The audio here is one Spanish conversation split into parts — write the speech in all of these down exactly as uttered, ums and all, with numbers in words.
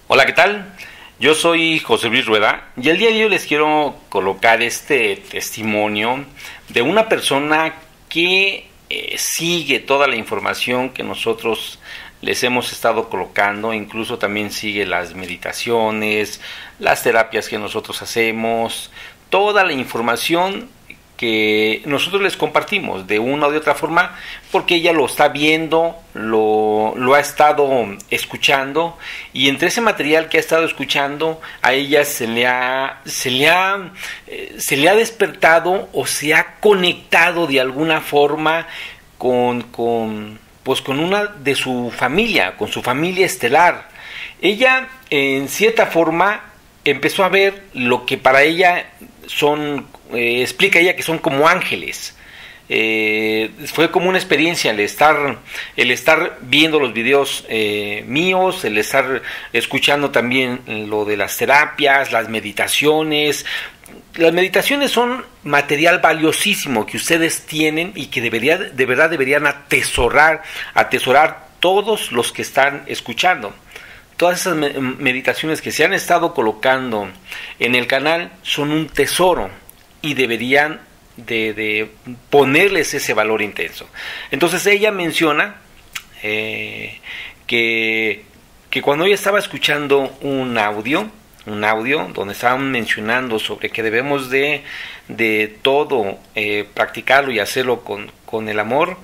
Hola, ¿qué tal? Yo soy José Luis Rueda y el día de hoy les quiero colocar este testimonio de una persona que eh, sigue toda la información que nosotros les hemos estado colocando, incluso también sigue las meditaciones, las terapias que nosotros hacemos, toda la información que nosotros les compartimos de una o de otra forma, porque ella lo está viendo, lo, lo ha estado escuchando, y entre ese material que ha estado escuchando, a ella se le ha, se le ha, eh, se le ha despertado o se ha conectado de alguna forma con, con, pues con una de su familia, con su familia estelar. Ella, en cierta forma, empezó a ver lo que para ella son, eh, explica ella que son como ángeles. Eh, fue como una experiencia el estar, el estar viendo los videos eh, míos, el estar escuchando también lo de las terapias, las meditaciones. Las meditaciones son material valiosísimo que ustedes tienen y que debería, de verdad deberían atesorar, atesorar todos los que están escuchando. Todas esas meditaciones que se han estado colocando en el canal son un tesoro y deberían de, de ponerles ese valor intenso. Entonces ella menciona eh, que, que cuando ella estaba escuchando un audio, un audio donde estaban mencionando sobre que debemos de, de todo eh, practicarlo y hacerlo con, con el amor,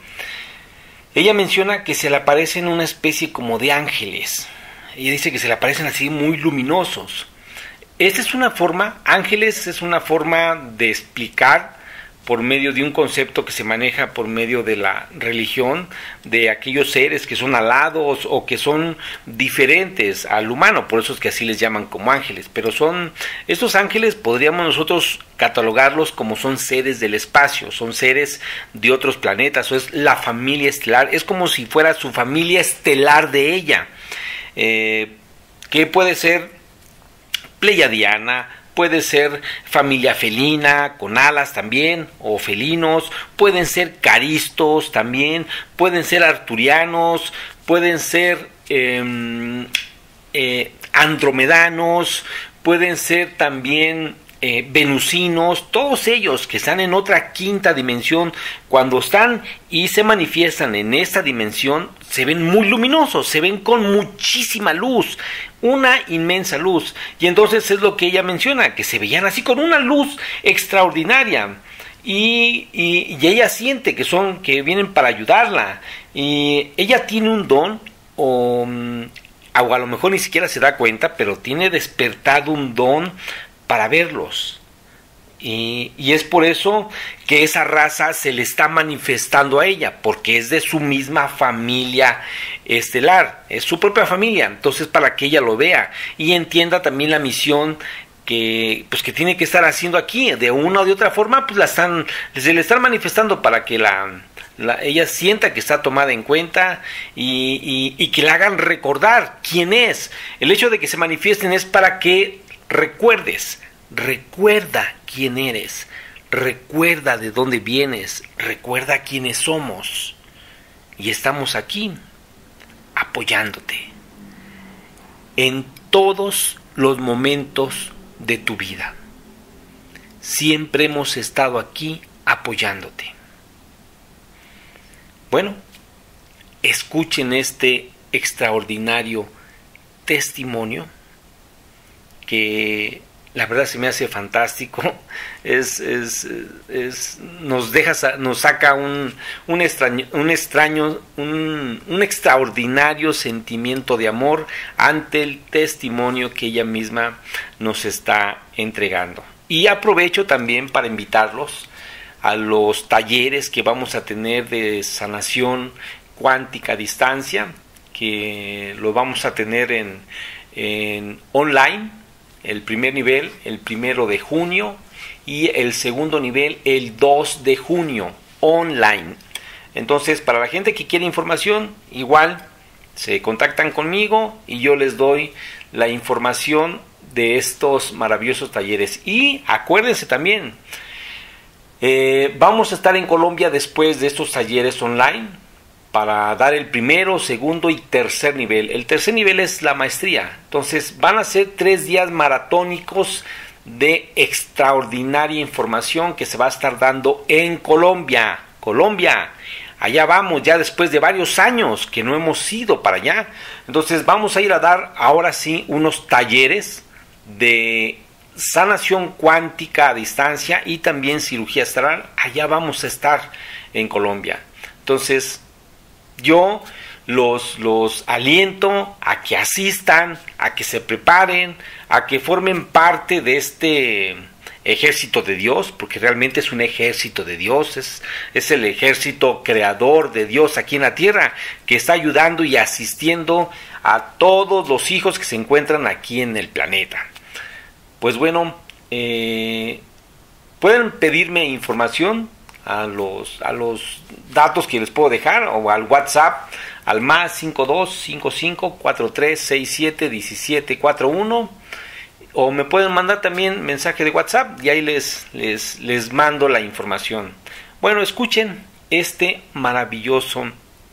ella menciona que se le aparecen una especie como de ángeles. Ella dice que se le aparecen así muy luminosos. Esta es una forma, ángeles es una forma de explicar por medio de un concepto que se maneja por medio de la religión, de aquellos seres que son alados o que son diferentes al humano, por eso es que así les llaman como ángeles, pero son, estos ángeles podríamos nosotros catalogarlos como son seres del espacio, son seres de otros planetas, o es la familia estelar, es como si fuera su familia estelar de ella. Eh, que puede ser pleiadiana, puede ser familia felina con alas también, o felinos, pueden ser caristos también, pueden ser arturianos, pueden ser eh, eh, andromedanos, pueden ser también Eh, venusinos, todos ellos que están en otra quinta dimensión, cuando están y se manifiestan en esta dimensión, se ven muy luminosos, se ven con muchísima luz, una inmensa luz, y entonces es lo que ella menciona, que se veían así con una luz extraordinaria, y, y, y ella siente que son, que vienen para ayudarla, y ella tiene un don, o, o a lo mejor ni siquiera se da cuenta, pero tiene despertado un don para verlos, y, y es por eso que esa raza se le está manifestando a ella, porque es de su misma familia estelar, es su propia familia, entonces para que ella lo vea y entienda también la misión que pues que tiene que estar haciendo aquí, de una o de otra forma, pues la están, se le están manifestando para que la, la ella sienta que está tomada en cuenta y, y, y que la hagan recordar quién es. El hecho de que se manifiesten es para que recuerdes, recuerda quién eres, recuerda de dónde vienes, recuerda quiénes somos, y estamos aquí apoyándote en todos los momentos de tu vida. Siempre hemos estado aquí apoyándote. Bueno, escuchen este extraordinario testimonio que la verdad se me hace fantástico. Es, es, es nos deja, nos saca un, un extraño, un extraño, un, un extraordinario sentimiento de amor ante el testimonio que ella misma nos está entregando. Y aprovecho también para invitarlos a los talleres que vamos a tener de sanación cuántica a distancia, que lo vamos a tener en, en online. El primer nivel, el primero de junio, y el segundo nivel, el dos de junio, online. Entonces, para la gente que quiere información, igual se contactan conmigo y yo les doy la información de estos maravillosos talleres. Y acuérdense también, eh, vamos a estar en Colombia después de estos talleres online. para dar el primero, segundo y tercer nivel. El tercer nivel es la maestría. Entonces van a ser tres días maratónicos de extraordinaria información que se va a estar dando en Colombia. Colombia, allá vamos ya después de varios años que no hemos ido para allá. Entonces vamos a ir a dar ahora sí unos talleres de sanación cuántica a distancia y también cirugía astral. Allá vamos a estar en Colombia. Entonces yo los, los aliento a que asistan, a que se preparen, a que formen parte de este ejército de Dios, porque realmente es un ejército de Dios, es, es el ejército creador de Dios aquí en la tierra, que está ayudando y asistiendo a todos los hijos que se encuentran aquí en el planeta. Pues bueno, eh, pueden pedirme información a los, a los datos que les puedo dejar, o al WhatsApp, al más cinco dos cinco cinco cuatro tres seis siete uno siete cuatro uno, o me pueden mandar también mensaje de WhatsApp y ahí les, les, les mando la información. Bueno, escuchen este maravilloso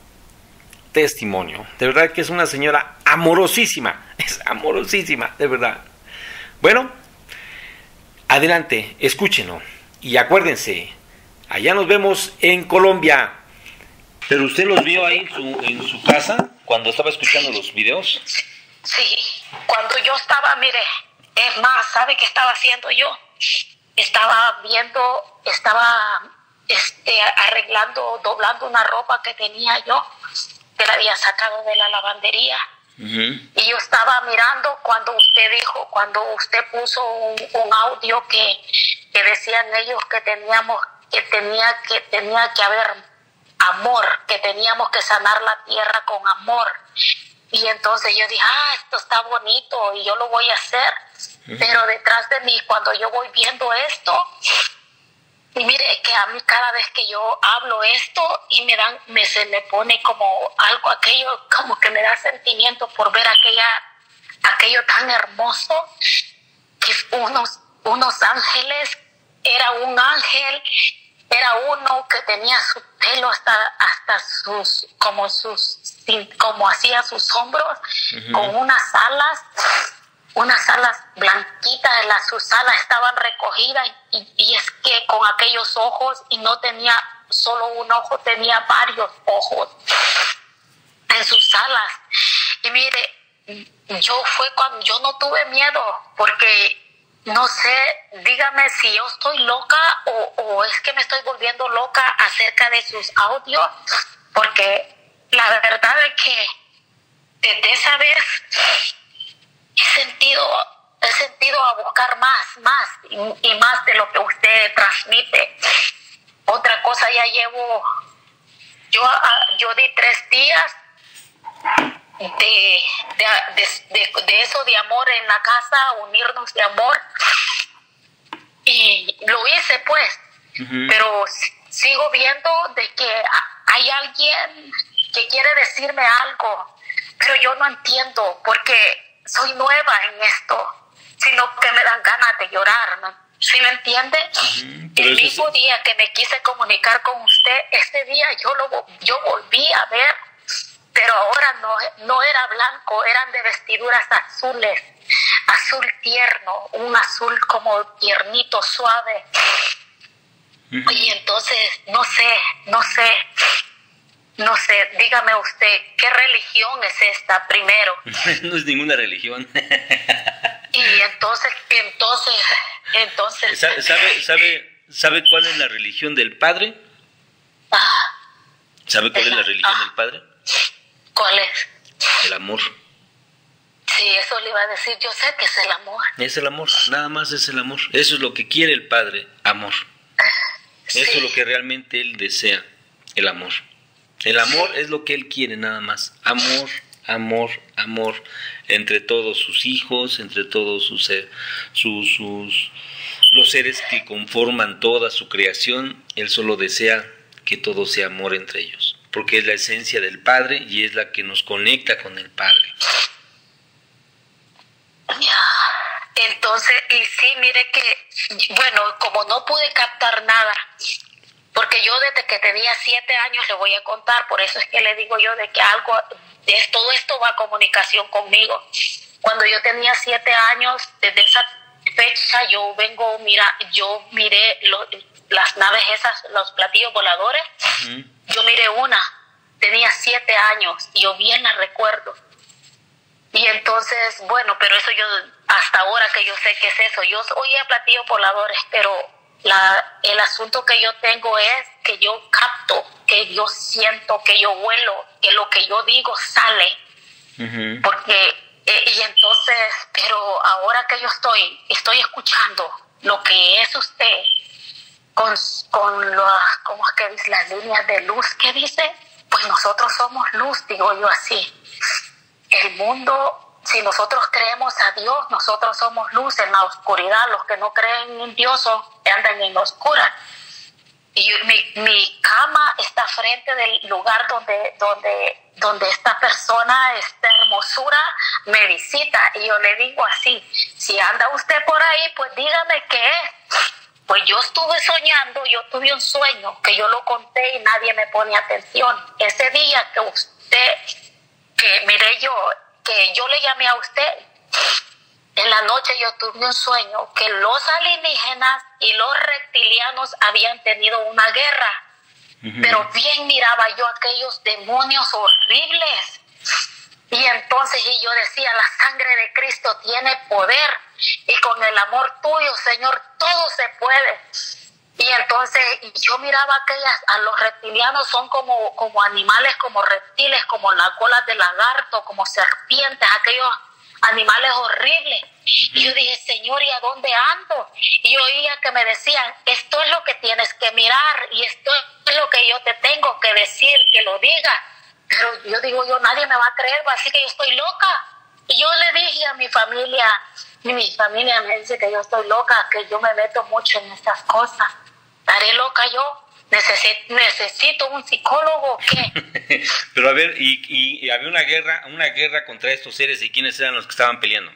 testimonio. De verdad que es una señora amorosísima, es amorosísima, de verdad. Bueno, adelante, escúchenlo y acuérdense, allá nos vemos en Colombia. ¿Pero usted los vio ahí en su, en su casa cuando estaba escuchando los videos? Sí, cuando yo estaba, mire, es más, ¿sabe qué estaba haciendo yo? Estaba viendo, estaba este, arreglando, doblando una ropa que tenía yo, que la había sacado de la lavandería. Uh-huh. Y yo estaba mirando cuando usted dijo, cuando usted puso un, un audio que, que decían ellos que teníamos, que tenía que, tenía que haber amor, que teníamos que sanar la tierra con amor. Y entonces yo dije, ah, esto está bonito y yo lo voy a hacer. Uh-huh. Pero detrás de mí, cuando yo voy viendo esto, y mire que a mí cada vez que yo hablo esto y me dan, me se me pone como algo, aquello, como que me da sentimiento por ver aquella, aquello tan hermoso, que unos, unos ángeles, era un ángel, era uno que tenía su pelo hasta, hasta sus, como sus, como hacía sus hombros, uh-huh, con unas alas, unas alas blanquitas, las, sus alas estaban recogidas, y, y es que con aquellos ojos, y no tenía solo un ojo, tenía varios ojos en sus alas. Y mire, yo fue cuando yo no tuve miedo, porque no sé, dígame si yo estoy loca o, o es que me estoy volviendo loca acerca de sus audios, porque la verdad es que desde esa vez he sentido, he sentido a buscar más, más y, y más de lo que usted transmite. Otra cosa, ya llevo, yo, yo di tres días de, de, de, de, de eso de amor en la casa, unirnos de amor, y lo hice pues, uh-huh, pero sigo viendo de que hay alguien que quiere decirme algo, pero yo no entiendo porque soy nueva en esto, sino que me dan ganas de llorar, ¿no? ¿Sí me entiende? Uh-huh. El mismo es... día que me quise comunicar con usted, ese día yo lo yo volví a ver, pero ahora no, no era blanco, eran de vestiduras azules, azul tierno, un azul como tiernito, suave. Uh-huh. Y entonces, no sé, no sé, no sé, dígame usted, ¿qué religión es esta primero? No es ninguna religión. Y entonces, entonces, entonces... ¿Sabe, sabe, sabe, sabe cuál es la religión del Padre? Ah, ¿Sabe cuál es la, es la religión ah, del Padre? ¿Cuál es? El amor. Sí, eso le iba a decir, yo sé que es el amor. Es el amor, nada más es el amor. Eso es lo que quiere el Padre, amor. Sí. Eso es lo que realmente Él desea, el amor. El amor sí. Es lo que Él quiere, nada más. Amor, amor, amor. Entre todos sus hijos, entre todos sus, sus, sus los seres que conforman toda su creación. Él solo desea que todo sea amor entre ellos, porque es la esencia del Padre y es la que nos conecta con el Padre. Entonces, y sí, mire que, bueno, como no pude captar nada, porque porque yo desde que tenía siete años le voy a contar, por eso es que le digo yo de que algo, de todo esto va a comunicación conmigo. Cuando yo tenía siete años, desde esa fecha yo vengo, mira, yo miré lo, las naves esas, los platillos voladores, uh-huh. Yo miré una, tenía siete años, y yo bien la recuerdo. Y entonces, bueno, pero eso yo, hasta ahora que yo sé qué es eso, yo oía platillos voladores, pero la, el asunto que yo tengo es que yo capto, que yo siento, que yo huelo, que lo que yo digo sale. Uh-huh. Porque, eh, y entonces, pero ahora que yo estoy, estoy escuchando lo que es usted, con, con las, ¿cómo es que dice? Las líneas de luz que dice, pues nosotros somos luz, digo yo así. El mundo, si nosotros creemos a Dios, nosotros somos luz en la oscuridad. Los que no creen en Dios andan en la oscura. Y mi, mi cama está frente del lugar donde, donde, donde esta persona, esta hermosura, me visita. Y yo le digo así, si anda usted por ahí, pues dígame qué es. Pues yo estuve soñando, yo tuve un sueño que yo lo conté y nadie me pone atención. Ese día que usted... que miré yo, que yo le llamé a usted, en la noche yo tuve un sueño que los alienígenas y los reptilianos habían tenido una guerra, uh-huh. Pero bien miraba yo aquellos demonios horribles, y entonces y yo decía, la sangre de Cristo tiene poder, y con el amor tuyo, Señor, todo se puede. Y entonces yo miraba aquellas, a los reptilianos son como, como animales, como reptiles, como las colas de lagarto, como serpientes, aquellos animales horribles. Uh-huh. Y yo dije, Señor, ¿y a dónde ando? Y yo oía que me decían, esto es lo que tienes que mirar, y esto es lo que yo te tengo que decir, que lo diga. Pero yo digo, yo nadie me va a creer, así que yo estoy loca. Y yo le dije a mi familia, y mi familia me dice que yo estoy loca, que yo me meto mucho en estas cosas. ¿Estaré loca yo? ¿Necesito, necesito un psicólogo o qué? Pero a ver, y, y, y había una guerra, una guerra contra estos seres, ¿y quiénes eran los que estaban peleando?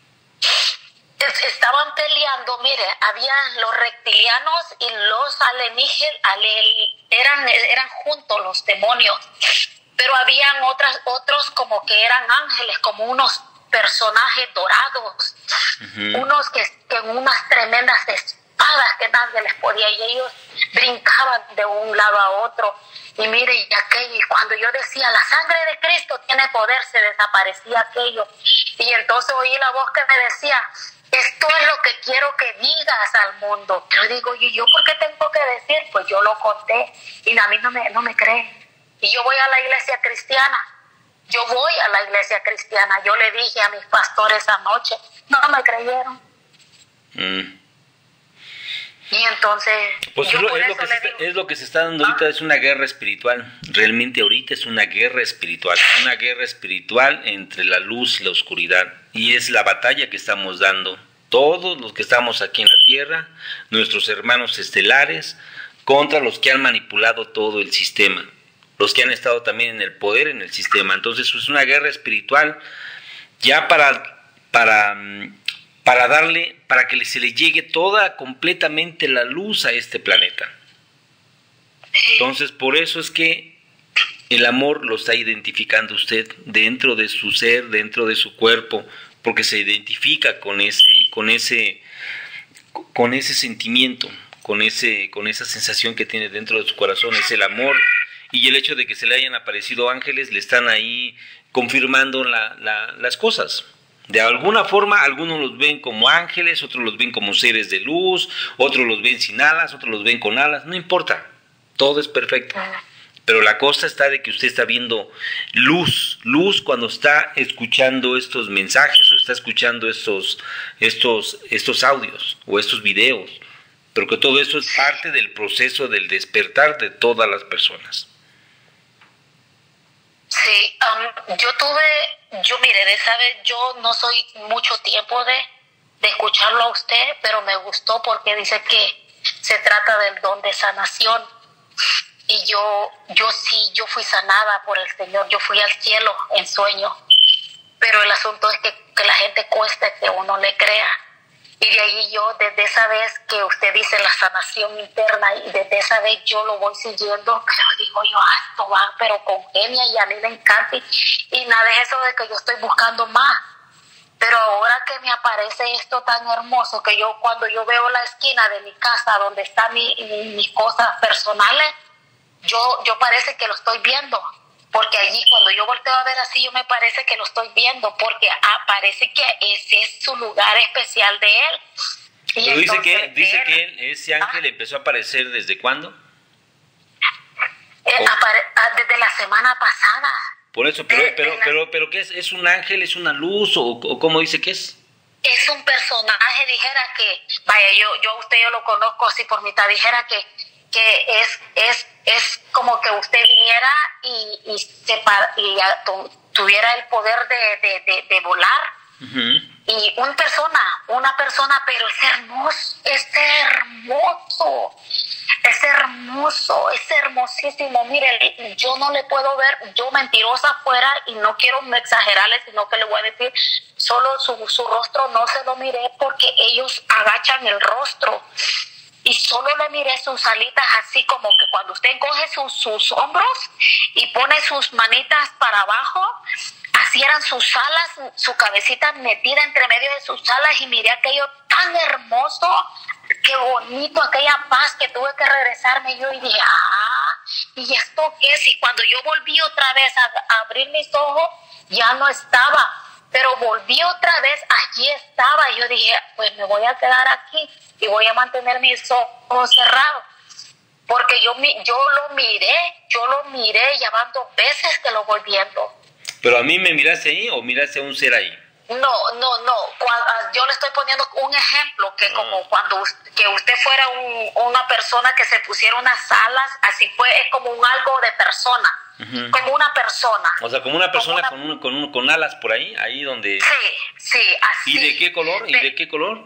Estaban peleando, mire, habían los reptilianos y los alienígenas, eran, eran juntos los demonios, pero habían otras, otros como que eran ángeles, como unos personajes dorados, uh-huh. Unos que, que en unas tremendas espadas que nadie les podía, y ellos brincaban de un lado a otro, y mire, y aquello, y cuando yo decía, la sangre de Cristo tiene poder, se desaparecía aquello, y entonces oí la voz que me decía, esto es lo que quiero que digas al mundo. Yo digo, ¿y yo por qué tengo que decir? Pues yo lo conté, y a mí no me, no me creen, y yo voy a la iglesia cristiana, yo voy a la iglesia cristiana, yo le dije a mis pastores anoche, no me creyeron. Mm. Y entonces, pues es lo, es, lo que se, digo, es lo que se está dando ahorita, ¿ah? Es una guerra espiritual. Realmente ahorita es una guerra espiritual, una guerra espiritual entre la luz y la oscuridad. Y es la batalla que estamos dando todos los que estamos aquí en la tierra, nuestros hermanos estelares, contra los que han manipulado todo el sistema, los que han estado también en el poder en el sistema. Entonces es una guerra espiritual ya para... para para darle, para que se le llegue toda completamente la luz a este planeta. Entonces, por eso es que el amor lo está identificando usted dentro de su ser, dentro de su cuerpo, porque se identifica con ese, con ese, con ese sentimiento, con ese, con esa sensación que tiene dentro de su corazón, es el amor, y el hecho de que se le hayan aparecido ángeles le están ahí confirmando la, la, las cosas. De alguna forma, algunos los ven como ángeles, otros los ven como seres de luz, otros los ven sin alas, otros los ven con alas, no importa, todo es perfecto. Pero la cosa está de que usted está viendo luz, luz cuando está escuchando estos mensajes o está escuchando estos, estos, estos audios o estos videos, pero que todo eso es parte del proceso del despertar de todas las personas. Sí, um, yo tuve, yo mire, de saber, yo no soy mucho tiempo de, de escucharlo a usted, pero me gustó porque dice que se trata del don de sanación, y yo, yo sí, yo fui sanada por el Señor, yo fui al cielo en sueño, pero el asunto es que, que la gente cuesta que uno le crea, Y de ahí yo, desde esa vez que usted dice la sanación interna, y desde esa vez yo lo voy siguiendo, pero digo yo, ah, esto va, pero con genia, y a mí me encanta, y, y nada es eso de que yo estoy buscando más. Pero ahora que me aparece esto tan hermoso, que yo cuando yo veo la esquina de mi casa donde están mi, mi, mis cosas personales, yo, yo parece que lo estoy viendo. Porque allí cuando yo volteo a ver así, yo me parece que lo estoy viendo, porque ah, parece que ese es su lugar especial de él. Y pero dice que, dice él, que él, ese ángel ah, empezó a aparecer ¿desde cuándo? Eh, oh. apare, desde la semana pasada. Por eso, pero, pero, pero, pero, pero ¿qué es? ¿Es un ángel, es una luz o, o cómo dice que es? Es un personaje, dijera que, vaya, yo, yo a usted yo lo conozco así por mitad, dijera que, que es, es, es como que usted viniera y, y, separa, y tu, tuviera el poder de, de, de, de volar. Uh-huh. Y una persona, una persona, pero es hermoso, es hermoso. Es hermoso, es hermosísimo. Mire, yo no le puedo ver, yo mentirosa fuera, y no quiero exagerarle, sino que le voy a decir, solo su, su rostro no se lo miré, porque ellos agachan el rostro. Y solo le miré sus alitas, así como que cuando usted encoge sus, sus hombros y pone sus manitas para abajo, así eran sus alas, su cabecita metida entre medio de sus alas, y miré aquello tan hermoso, qué bonito, aquella paz que tuve que regresarme yo y dije, ah, ¿y esto qué es? Y cuando yo volví otra vez a, a abrir mis ojos, ya no estaba, pero volví otra vez, allí estaba, y yo dije, pues me voy a quedar aquí y voy a mantener mis ojos cerrados, porque yo, yo lo miré, yo lo miré, ya van dos veces que lo voy viendo. ¿Pero a mí me miraste ahí o miraste a un ser ahí? No, no, no. Cuando, yo le estoy poniendo un ejemplo, que como ah. cuando usted, que usted fuera un, una persona que se pusiera unas alas, así fue, es como un algo de persona, uh-huh. como una persona. O sea, como una persona como una, con, un, con, un, con alas por ahí, ahí donde... Sí, sí, así. ¿Y de qué color? ¿Y de, de qué color?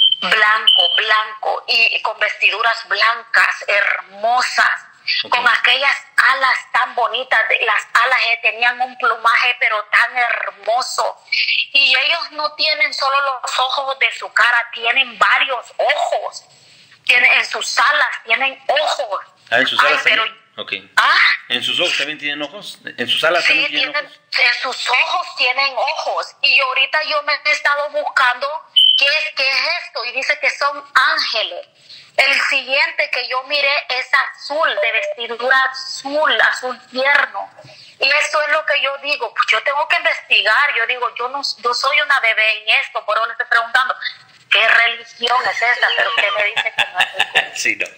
Blanco, blanco, y, y con vestiduras blancas, hermosas. Okay. Con aquellas alas tan bonitas, las alas eh, tenían un plumaje pero tan hermoso, y ellos no tienen solo los ojos de su cara, tienen varios ojos, tienen en sus alas, tienen ojos. Ah, en sus alas. Ay, pero, okay. ¿Ah? ¿En sus ojos también tienen ojos? ¿En sus alas sí, también tienen, tienen ojos? En sus ojos tienen ojos, y ahorita yo me he estado buscando qué es, qué es esto, y dice que son ángeles. El siguiente que yo miré es azul, de vestidura azul, azul tierno. Y eso es lo que yo digo, pues yo tengo que investigar. Yo digo, yo no yo soy una bebé en esto, por eso le estoy preguntando, ¿qué religión es esta? Pero usted me dice que no es ninguna. Sí, no.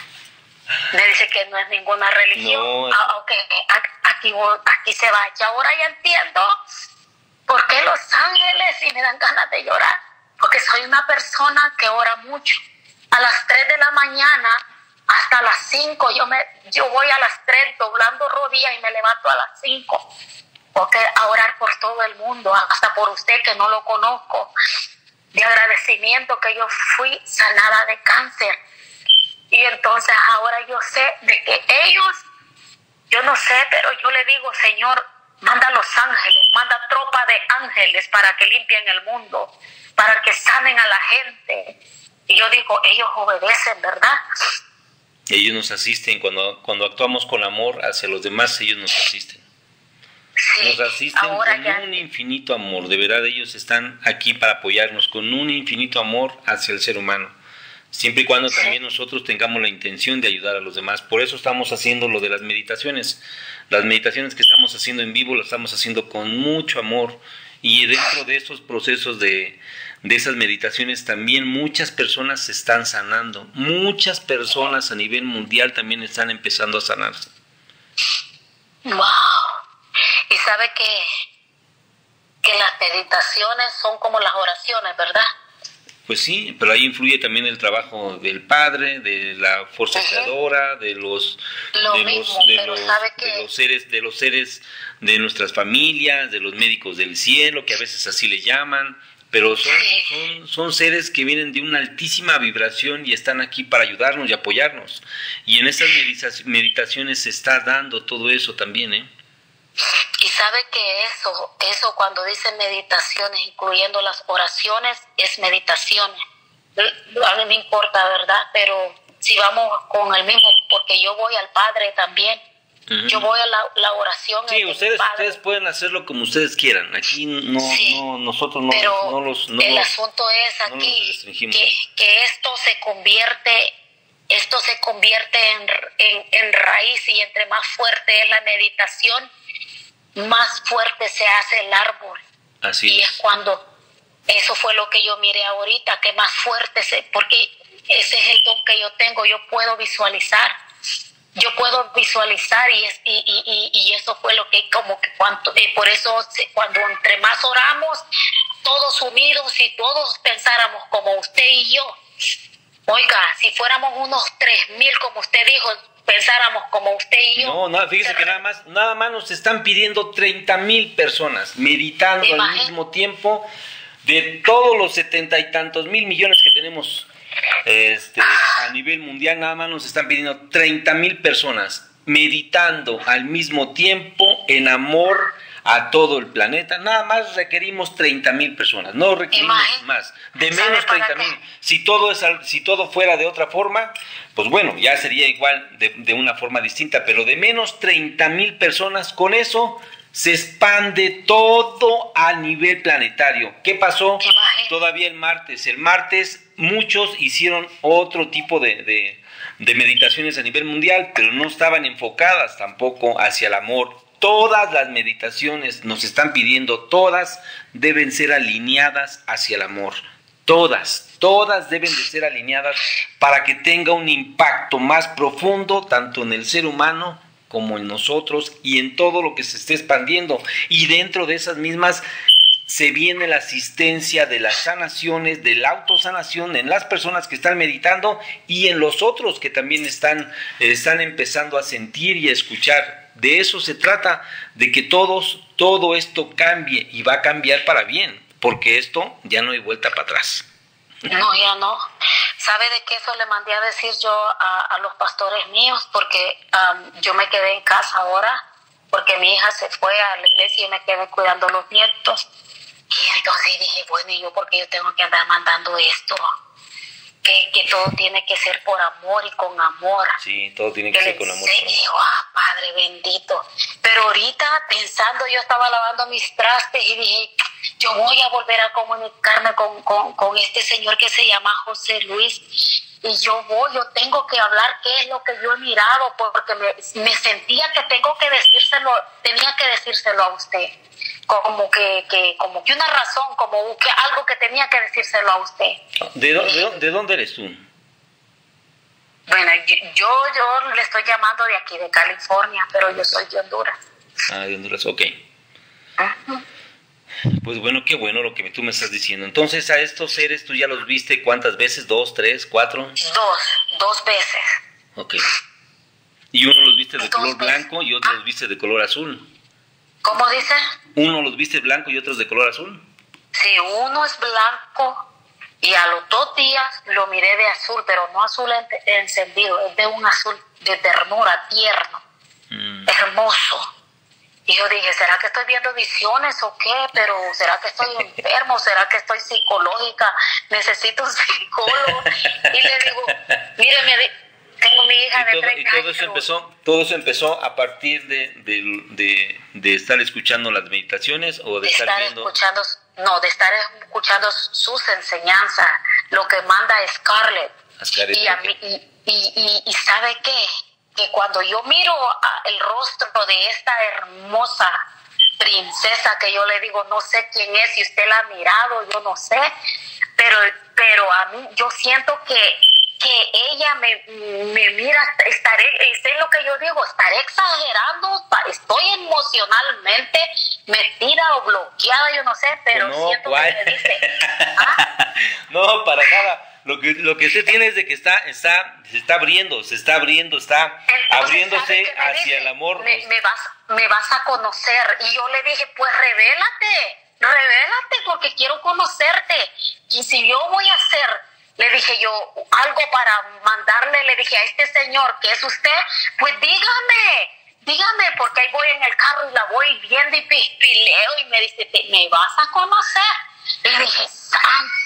Me dice que no es ninguna religión. No. Ah, ok, aquí, aquí se va. Y ahora ya entiendo por qué los ángeles, y me dan ganas de llorar. Porque soy una persona que ora mucho. A las tres de la mañana hasta las cinco, yo me yo voy a las tres doblando rodillas y me levanto a las cinco, porque a orar por todo el mundo, hasta por usted que no lo conozco, de agradecimiento que yo fui sanada de cáncer. Y entonces ahora yo sé de que ellos, yo no sé, pero yo le digo, Señor, manda los ángeles, manda tropa de ángeles para que limpien el mundo, para que sanen a la gente. Y yo digo, ellos obedecen, ¿verdad? Ellos nos asisten, cuando, cuando actuamos con amor hacia los demás, ellos nos asisten. Sí, nos asisten con ya... un infinito amor, de verdad ellos están aquí para apoyarnos, con un infinito amor hacia el ser humano. Siempre y cuando sí. también nosotros tengamos la intención de ayudar a los demás. Por eso estamos haciendo lo de las meditaciones. Las meditaciones que estamos haciendo en vivo, las estamos haciendo con mucho amor. Y dentro de estos procesos de... de esas meditaciones también muchas personas se están sanando, muchas personas a nivel mundial también están empezando a sanarse. Wow. Y sabe que, que las meditaciones son como las oraciones, ¿verdad? Pues sí, pero ahí influye también el trabajo del padre, de la fuerza uh-huh. creadora, de los Lo de mismo, los, de pero los, sabe que... de los seres, de los seres de nuestras familias, de los médicos del cielo, que a veces así le llaman. Pero son, son, son seres que vienen de una altísima vibración y están aquí para ayudarnos y apoyarnos. Y en esas meditaciones se está dando todo eso también, ¿eh? Y sabe que eso, eso cuando dicen meditaciones, incluyendo las oraciones, es meditaciones. a mí me importa, ¿verdad? Pero si vamos con el mismo, porque yo voy al Padre también. Uh-huh. Yo voy a la, la oración. Sí, ustedes, ustedes pueden hacerlo como ustedes quieran. Aquí no, sí, no nosotros no, pero no los. No el los, asunto es aquí no que, que esto se convierte, esto se convierte en, en, en raíz, y entre más fuerte es la meditación, más fuerte se hace el árbol. Así y es. es cuando eso fue lo que yo miré ahorita, que más fuerte se, porque ese es el don que yo tengo. Yo puedo visualizar. Yo puedo visualizar y, es, y, y, y eso fue lo que como que cuando, eh, por eso cuando entre más oramos, todos unidos y todos pensáramos como usted y yo, oiga, si fuéramos unos tres mil como usted dijo, pensáramos como usted y yo. No, no, fíjese que nada más, nada más nos están pidiendo treinta mil personas meditando al mismo tiempo de todos los setenta y tantos mil millones que tenemos. Este, a nivel mundial nada más nos están pidiendo treinta mil personas meditando al mismo tiempo en amor a todo el planeta. Nada más requerimos treinta mil personas, no requerimos Imagín. más, de menos treinta mil. Si todo es, si todo fuera de otra forma, pues bueno, ya sería igual de, de una forma distinta, pero de menos treinta mil personas, con eso se expande todo a nivel planetario. ¿Qué pasó? Todavía el martes. El martes muchos hicieron otro tipo de, de, de meditaciones a nivel mundial, pero no estaban enfocadas tampoco hacia el amor. Todas las meditaciones nos están pidiendo, todas deben ser alineadas hacia el amor. Todas, todas deben de ser alineadas para que tenga un impacto más profundo tanto en el ser humano como en nosotros y en todo lo que se esté expandiendo. Y dentro de esas mismas se viene la asistencia de las sanaciones, de la autosanación en las personas que están meditando y en los otros que también están, están empezando a sentir y a escuchar. De eso se trata, de que todos, todo esto cambie, y va a cambiar para bien, porque esto ya no hay vuelta para atrás. No, ya no. ¿Sabe de qué eso le mandé a decir yo a, a los pastores míos? Porque um, yo me quedé en casa ahora, porque mi hija se fue a la iglesia y me quedé cuidando a los nietos. Y entonces dije, bueno, ¿y yo por qué yo tengo que andar mandando esto? Que, que todo tiene que ser por amor y con amor. Sí, todo tiene que, que ser con amor. Y digo, ah, Padre bendito. Pero ahorita pensando, yo estaba lavando mis trastes y dije, yo voy a volver a comunicarme con, con, con este señor que se llama José Luis. Y yo voy, yo tengo que hablar qué es lo que yo he mirado, porque me, me sentía que tengo que decírselo, tenía que decírselo a usted. Como que, que, como que una razón, como que algo que tenía que decírselo a usted. ¿De, do, de, de dónde eres tú? Bueno, yo, yo, yo le estoy llamando de aquí, de California, pero yo soy de Honduras. Ah, de Honduras, ok. Uh-huh. Pues bueno, qué bueno lo que tú me estás diciendo. Entonces, a estos seres, ¿tú ya los viste cuántas veces? ¿Dos, tres, cuatro? Dos, dos veces. Ok. Y uno los viste de dos color veces. blanco y otro Ah. los viste de color azul. ¿Cómo dice? Uno los viste blanco y otros de color azul. Sí, uno es blanco y a los dos días lo miré de azul, pero no azul en- encendido, es de un azul de ternura, tierno, Mm. hermoso. Y yo dije, ¿será que estoy viendo visiones o qué? Pero ¿será que estoy enfermo? ¿Será que estoy psicológica? Necesito un psicólogo. Y le digo, mire, me di- tengo mi hija Y de todo, treinta y todo años. eso empezó, todo eso empezó a partir de, de, de, de estar escuchando las meditaciones o de de estar estar viendo. escuchando, no, de estar escuchando sus enseñanzas, lo que manda Scarlett. A Scarlett, y, a ok. mí, y, y, y, y ¿sabe qué? Que cuando yo miro a- el rostro de esta hermosa princesa, que yo le digo, no sé quién es, si usted la ha mirado, yo no sé, pero, pero a mí yo siento que, que ella me, me mira, estaré, es lo que yo digo, estaré exagerando, pa- estoy emocionalmente metida o bloqueada, yo no sé, pero No, siento ¿cuál? que me dice, ¿ah? No, para nada. Lo que, lo que usted tiene es de que está, está, se está abriendo, se está abriendo, está Entonces, abriéndose ¿sabe qué me hacia dice? el amor. Me, me vas, me vas a conocer. Y yo le dije, pues revélate, revélate porque quiero conocerte. Y si yo voy a hacer, le dije yo, algo para mandarle, le dije a este señor que es usted, pues dígame, dígame, porque ahí voy en el carro y la voy viendo y pispileo y me dice, "Te- me vas a conocer". Y dije, "San".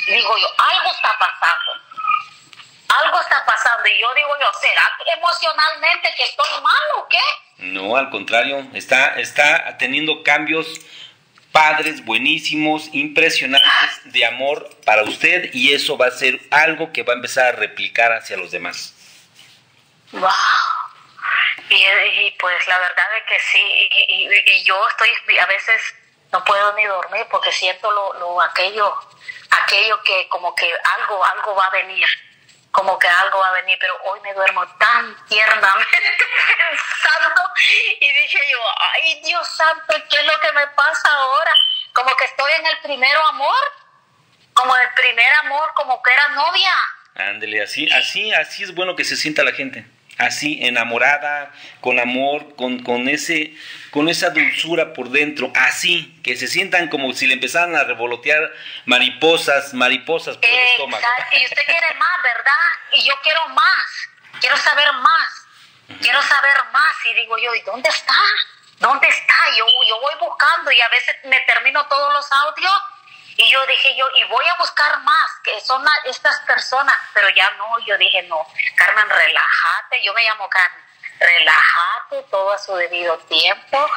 digo yo, algo está pasando. Algo está pasando. Y yo digo yo, ¿será que emocionalmente que estoy mal o qué? No, al contrario, está, está teniendo cambios padres, buenísimos, impresionantes de amor para usted, y eso va a ser algo que va a empezar a replicar hacia los demás. Wow. Y, y pues la verdad es que sí, y, y, y yo estoy, a veces no puedo ni dormir porque siento lo, lo aquello, aquello que como que algo, algo va a venir. Como que algo va a venir, pero hoy me duermo tan tiernamente pensando, y dije yo, ay Dios santo, ¿qué es lo que me pasa ahora? Como que estoy en el primer amor, como el primer amor, como que era novia. Ándele, así, así, así es bueno que se sienta la gente, así, enamorada, con amor, con, con ese, con esa dulzura por dentro, así, que se sientan como si le empezaran a revolotear mariposas, mariposas por el eh, estómago. Y usted quiere más, ¿verdad? Y yo quiero más, quiero saber más, uh-huh. quiero saber más, y digo yo, ¿y dónde está? ¿Dónde está? Yo, yo voy buscando, y a veces me termino todos los audios, y yo dije yo, y voy a buscar más, que son la, estas personas, pero ya no, yo dije no, Carmen, relájate, yo me llamo Carmen, relájate, todo a su debido tiempo.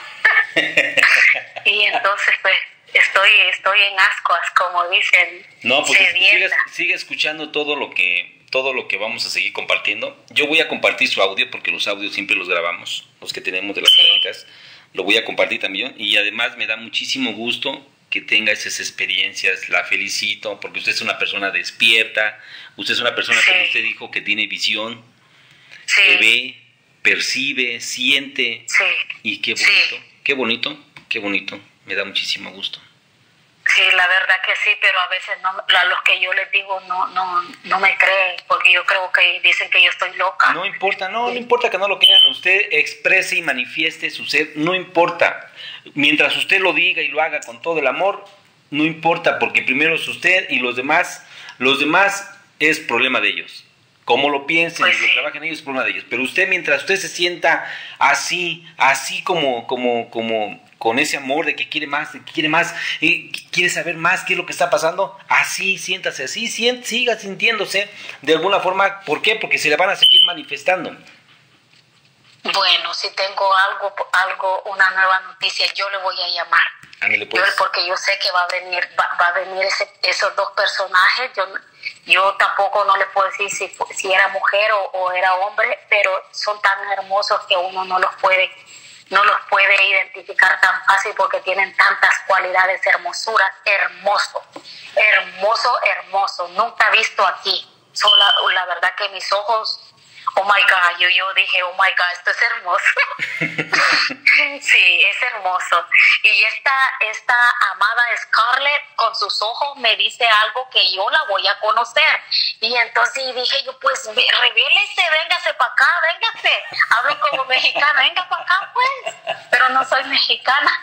Y entonces pues estoy, estoy en ascuas, como dicen. No, pues sigue, sigue escuchando todo lo que, todo lo que vamos a seguir compartiendo. Yo voy a compartir su audio, porque los audios siempre los grabamos, los que tenemos de las sí. pláticas, lo voy a compartir también, y además me da muchísimo gusto que tenga esas experiencias. La felicito porque usted es una persona despierta, usted es una persona, sí. como usted dijo, que tiene visión, sí. que ve, percibe, siente, sí. y qué bonito, sí. qué bonito, qué bonito, me da muchísimo gusto. Sí, la verdad que sí, pero a veces no, a los que yo les digo no, no, no me creen, porque yo creo que dicen que yo estoy loca. No importa, no, no importa que no lo crean, usted exprese y manifieste su ser, no importa, mientras usted lo diga y lo haga con todo el amor, no importa, porque primero es usted, y los demás, los demás es problema de ellos. Como lo piensen pues y sí. lo trabajen ellos, es problema de ellos. Pero usted, mientras usted se sienta así, así como, como, como, con ese amor de que quiere más, de que quiere más, eh, quiere saber más qué es lo que está pasando, así, siéntase así, sienta, siga sintiéndose de alguna forma. ¿Por qué? Porque se le van a seguir manifestando. Bueno, si tengo algo, algo, una nueva noticia, yo le voy a llamar. Ándale, pues. Yo, porque yo sé que va a venir, va, va a venir ese, esos dos personajes. Yo, yo tampoco no le puedo decir si, si era mujer o, o era hombre, pero son tan hermosos que uno no los puede, no los puede identificar tan fácil, porque tienen tantas cualidades, hermosuras, hermoso, hermoso, hermoso. Nunca he visto aquí. So, la, la verdad que mis ojos, oh my God, yo, yo dije, oh my God, esto es hermoso. Sí, es hermoso. Y esta, esta amada Scarlett, con sus ojos, me dice algo que yo la voy a conocer. Y entonces dije yo, pues, revélese, véngase para acá, véngase. Hablo como mexicana, venga para acá, pues. Pero no soy mexicana.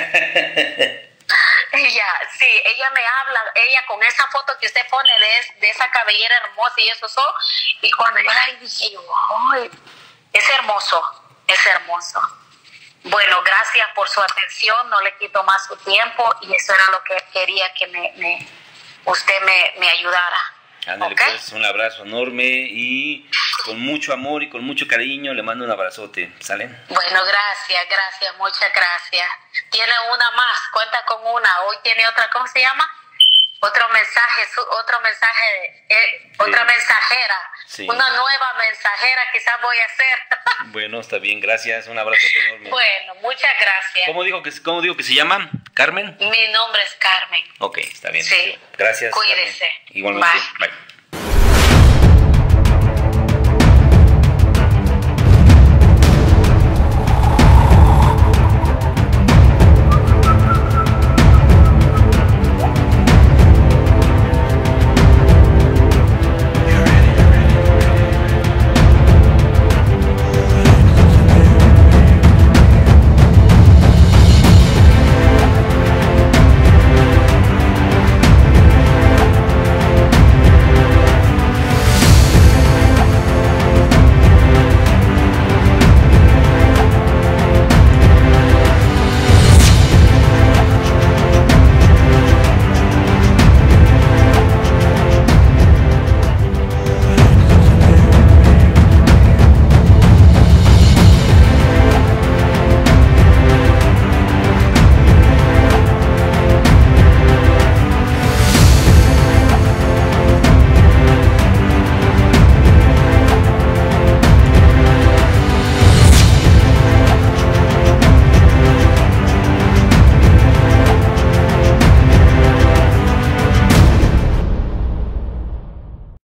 Ella, sí, ella me habla, ella con esa foto que usted pone de, de esa cabellera hermosa y eso, so, y cuando yo la vi, dije, ¡ay! Es hermoso, es hermoso. Bueno, gracias por su atención, no le quito más su tiempo, y eso era lo que quería que me, me usted me, me ayudara. Ándale, ¿okay? Pues un abrazo enorme, y con mucho amor y con mucho cariño le mando un abrazote, ¿sale? Bueno, gracias, gracias, muchas gracias. Tiene una más, cuenta con una. Hoy tiene otra, ¿cómo se llama? Otro mensaje, otro mensaje, eh, otra mensajera. Sí. Una nueva mensajera quizás voy a hacer. Bueno, está bien, gracias, un abrazo enorme. Bueno, muchas gracias. ¿Cómo digo que, cómo digo que se llaman? ¿Carmen? Mi nombre es Carmen. Ok, está bien. Sí. Gracias. Cuídese. Carmen. Igualmente. Bye. Bye.